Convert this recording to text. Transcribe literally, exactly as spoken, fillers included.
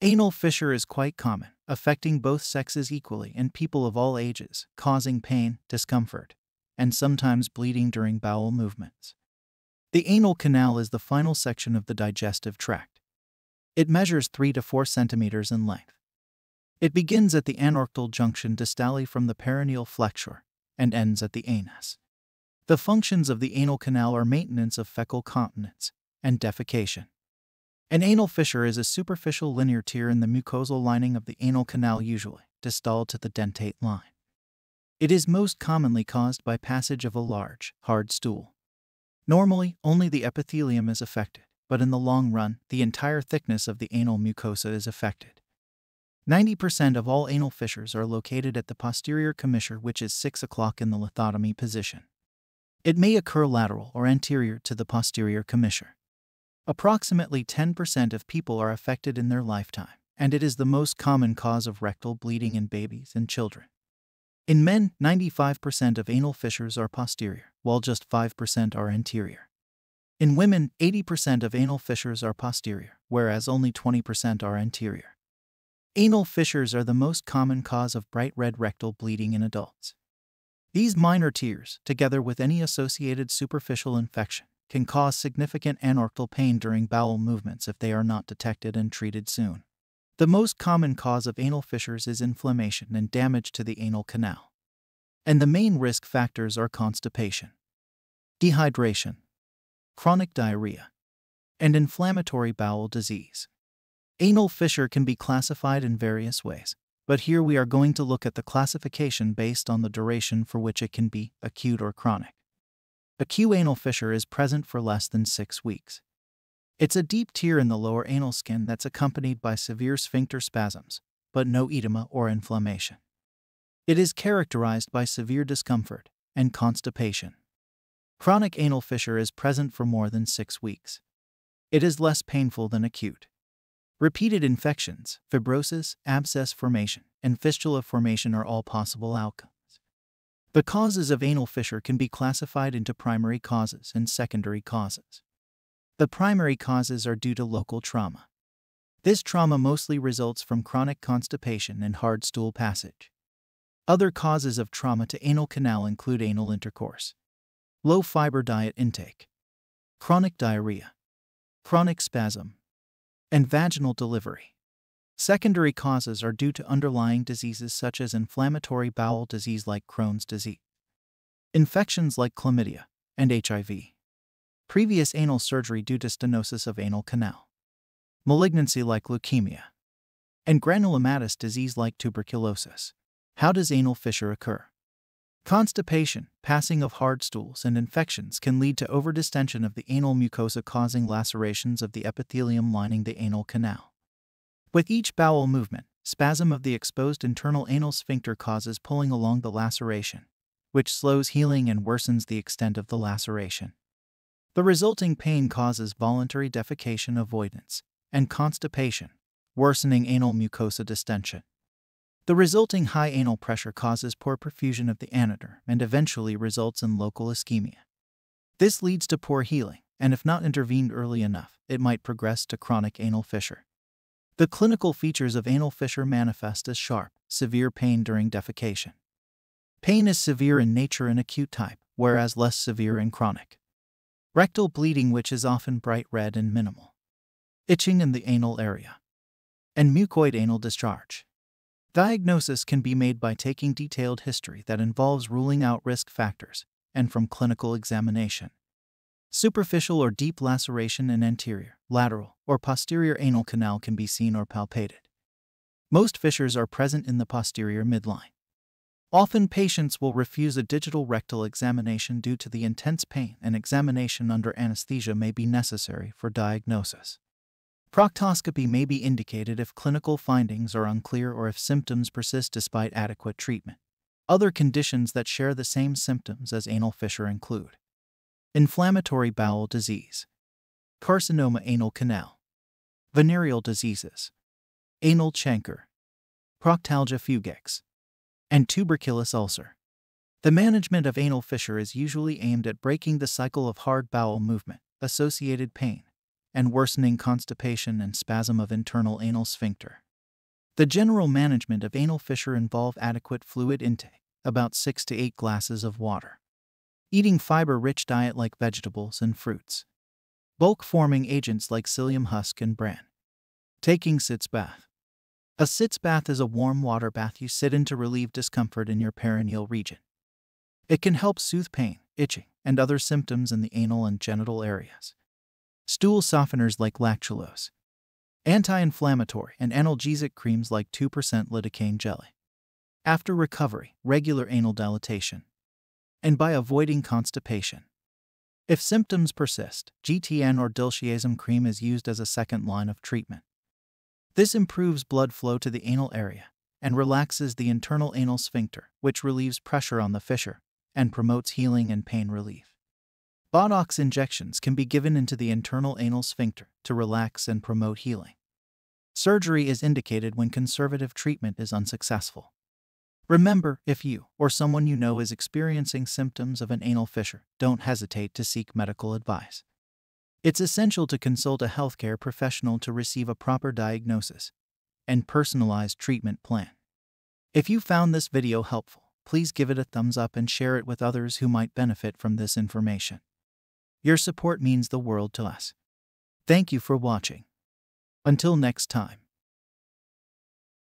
Anal fissure is quite common, affecting both sexes equally and people of all ages, causing pain, discomfort, and sometimes bleeding during bowel movements. The anal canal is the final section of the digestive tract. It measures three to four centimeters in length. It begins at the anortal junction distally from the perineal flexure and ends at the anus. The functions of the anal canal are maintenance of fecal continence and defecation. An anal fissure is a superficial linear tear in the mucosal lining of the anal canal, usually distal to the dentate line. It is most commonly caused by passage of a large, hard stool. Normally, only the epithelium is affected, but in the long run, the entire thickness of the anal mucosa is affected. ninety percent of all anal fissures are located at the posterior commissure, which is six o'clock in the lithotomy position. It may occur lateral or anterior to the posterior commissure. Approximately ten percent of people are affected in their lifetime, and it is the most common cause of rectal bleeding in babies and children. In men, ninety-five percent of anal fissures are posterior, while just five percent are anterior. In women, eighty percent of anal fissures are posterior, whereas only twenty percent are anterior. Anal fissures are the most common cause of bright red rectal bleeding in adults. These minor tears, together with any associated superficial infection, can cause significant anortal pain during bowel movements if they are not detected and treated soon. The most common cause of anal fissures is inflammation and damage to the anal canal. And the main risk factors are constipation, dehydration, chronic diarrhea, and inflammatory bowel disease. Anal fissure can be classified in various ways, but here we are going to look at the classification based on the duration for which it can be acute or chronic. Acute anal fissure is present for less than six weeks. It's a deep tear in the lower anal skin that's accompanied by severe sphincter spasms, but no edema or inflammation. It is characterized by severe discomfort and constipation. Chronic anal fissure is present for more than six weeks. It is less painful than acute. Repeated infections, fibrosis, abscess formation, and fistula formation are all possible outcomes. The causes of anal fissure can be classified into primary causes and secondary causes. The primary causes are due to local trauma. This trauma mostly results from chronic constipation and hard stool passage. Other causes of trauma to anal canal include anal intercourse, low fiber diet intake, chronic diarrhea, chronic spasm, and vaginal delivery. Secondary causes are due to underlying diseases such as inflammatory bowel disease like Crohn's disease, infections like chlamydia, and H I V, previous anal surgery due to stenosis of anal canal, malignancy like leukemia, and granulomatous disease like tuberculosis. How does anal fissure occur? Constipation, passing of hard stools, and infections can lead to overdistension of the anal mucosa, causing lacerations of the epithelium lining the anal canal. With each bowel movement, spasm of the exposed internal anal sphincter causes pulling along the laceration, which slows healing and worsens the extent of the laceration. The resulting pain causes voluntary defecation avoidance and constipation, worsening anal mucosa distension. The resulting high anal pressure causes poor perfusion of the anoder and eventually results in local ischemia. This leads to poor healing, and if not intervened early enough, it might progress to chronic anal fissure. The clinical features of anal fissure manifest as sharp, severe pain during defecation. Pain is severe in nature and acute type, whereas less severe in chronic. Rectal bleeding, which is often bright red and minimal. Itching in the anal area. And mucoid anal discharge. Diagnosis can be made by taking detailed history that involves ruling out risk factors, and from clinical examination. Superficial or deep laceration in anterior, lateral, or posterior anal canal can be seen or palpated. Most fissures are present in the posterior midline. Often patients will refuse a digital rectal examination due to the intense pain, and examination under anesthesia may be necessary for diagnosis. Proctoscopy may be indicated if clinical findings are unclear or if symptoms persist despite adequate treatment. Other conditions that share the same symptoms as anal fissure include inflammatory bowel disease, carcinoma anal canal, venereal diseases, anal chancre, proctalgia fugax, and tuberculous ulcer. The management of anal fissure is usually aimed at breaking the cycle of hard bowel movement, associated pain, and worsening constipation and spasm of internal anal sphincter. The general management of anal fissure involve adequate fluid intake, about six to eight glasses of water. Eating fiber-rich diet like vegetables and fruits. Bulk-forming agents like psyllium husk and bran. Taking sitz bath. A sitz bath is a warm water bath you sit in to relieve discomfort in your perineal region. It can help soothe pain, itching, and other symptoms in the anal and genital areas. Stool softeners like lactulose. Anti-inflammatory and analgesic creams like two percent lidocaine jelly. After recovery, regular anal dilatation. And by avoiding constipation. If symptoms persist, G T N or diltiazem cream is used as a second line of treatment. This improves blood flow to the anal area and relaxes the internal anal sphincter, which relieves pressure on the fissure and promotes healing and pain relief. Botox injections can be given into the internal anal sphincter to relax and promote healing. Surgery is indicated when conservative treatment is unsuccessful. Remember, if you or someone you know is experiencing symptoms of an anal fissure, don't hesitate to seek medical advice. It's essential to consult a healthcare professional to receive a proper diagnosis and personalized treatment plan. If you found this video helpful, please give it a thumbs up and share it with others who might benefit from this information. Your support means the world to us. Thank you for watching. Until next time.